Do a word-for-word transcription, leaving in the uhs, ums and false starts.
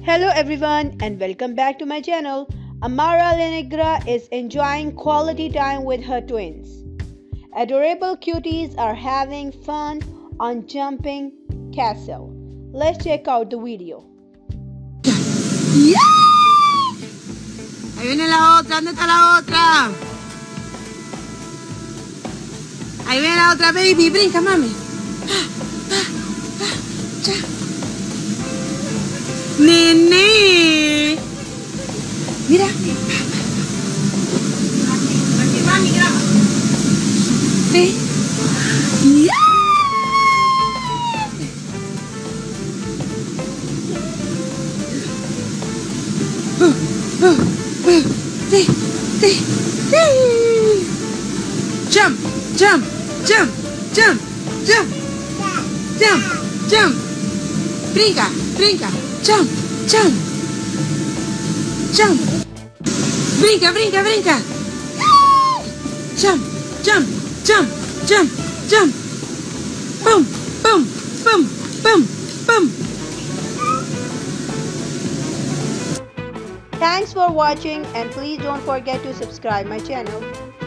Hello everyone and welcome back to my channel. Amara La Negra is enjoying quality time with her twins. Adorable cuties are having fun on jumping castle. Let's check out the video. ¡Yeah! Ahí viene la otra, ¿dónde está la otra? Ahí viene la otra, baby, brinca, mami. Ah, ah, ah, ya. Nene. Mira. Aquí va mi grama. Ve. ¡Yeah! Uh, uh, uh, sí, sí, sí. Jump, jump, jump, jump, jump, jump, jump. Brinca, brinca, jump, jump, jump. Brinca, brinca, brinca. Jump, jump, jump, jump, jump. Boom, boom, boom, boom, boom. Thanks for watching and please don't forget to subscribe my channel.